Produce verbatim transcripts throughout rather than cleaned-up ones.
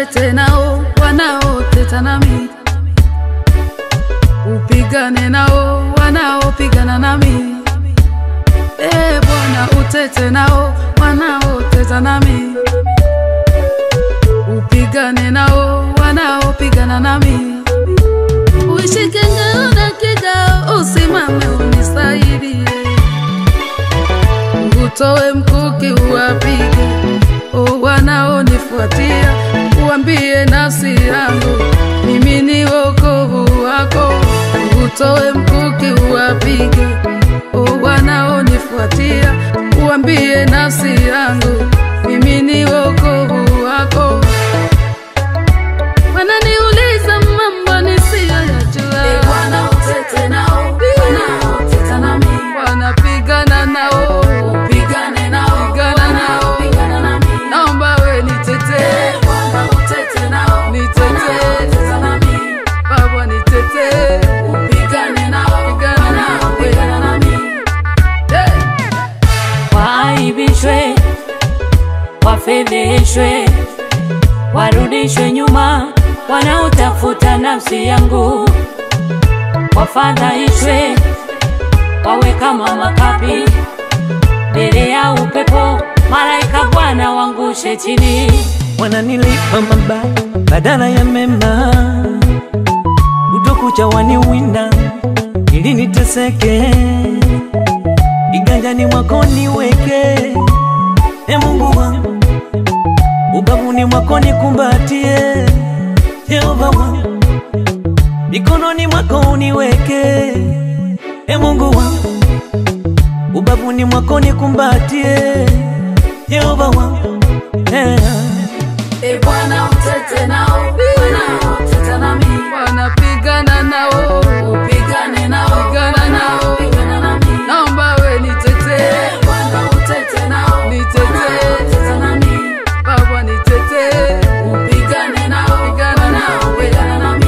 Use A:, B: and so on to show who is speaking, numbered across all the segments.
A: utete nao wanaoteta nami, upigane nao wanaopigana nami. Eh Bwana, utete nao wanaoteta nami, upigane nao wanaopigana nami. Uishike ngao na kigao, usimame unisaidie, utoe mkuki uwapige o wanaonifuatia. Uambie nafsi yangu mimi ni wokovu wako, utoe mkuki uwapige o wanaonifuatia. Uambie nafsi yangu mimi ni wokovu wako. Wananiuliza mambo nisiyoyajua,
B: e Bwana utete nao wanaoteta nami,
A: wanapigana nao,
B: upigane nao,
A: pigana nao,
B: pigana nami.
A: naomba we nitete,
B: e Bwana utete nao wanaoteta nami,
A: Baba nitete,
B: upigane nao,
A: pigana nao,
B: pigana nami.
A: hey.
C: Waaibishwe, wafedheshwe, warudishwe nyuma wanaotafuta nafsi yangu, wafadhaishwe, wawe kama makapi mbele ya upepo, malaika Bwana wangushe chini.
D: Wananilipa mabaya badala ya mema, utokucha waniwinda ili niteseke. Iganjani mwako niweke, e Mungu wangu, ubavuni mwako nikumbatie. Yehova wangu, mikononi mwako uniweke, e Mungu wangu, ubavuni mwako nikumbatie. Yehova wangu, yeah.
B: e Bwana utete nao wanaoteta nami,
A: Wanapigana nao,
B: upigane nao,
A: pigana nao,
B: pigana nami.
A: naomba we nitete,
B: e Bwana utete nao
A: nitete,
B: wanaoteta nami,
A: Baba nitete,
B: upigane nao,
A: pigana nao,
B: pigana nami.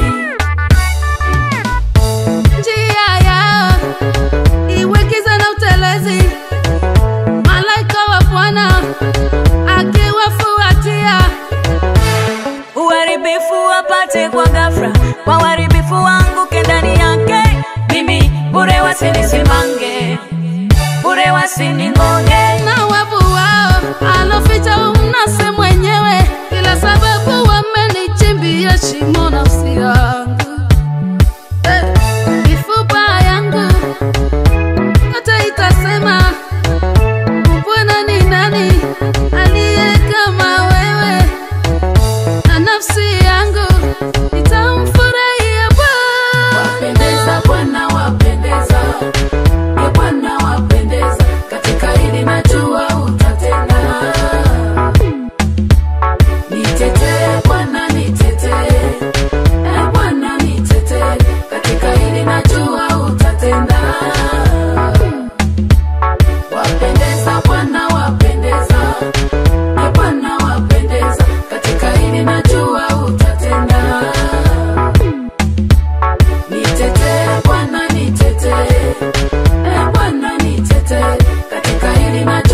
A: njia yao iwe giza na utelezi, malaika wa Bwana akiwafuatia.
C: Uharibifu wapate kwa ghafla, kwa uharibifu wangu kendani yake. Mimi bure wasinisimange, bure wasiningoje.
A: Na wavu wao aloficha umnase mwenyewe, kila sababu wamenichimbia shimo nafsi yangu. Eh, mifupa yangu yote itasema, Bwana ni nani aliye kama wewe, na nafsi yangu itamfurahia Bwana.
B: Wapendeza Bwana, wapendeza, e Bwana wapendeza, katika hili najua utatenda. Nitetee Bwana, nitetee, e Bwana nitetee, katika hili najua utatenda. Wapendeza Bwana, wapendeza, e Bwana wapendeza, katika hili najua utatenda. Nitetee Bwana, nitetee, e Bwana nitetee, katika hili najua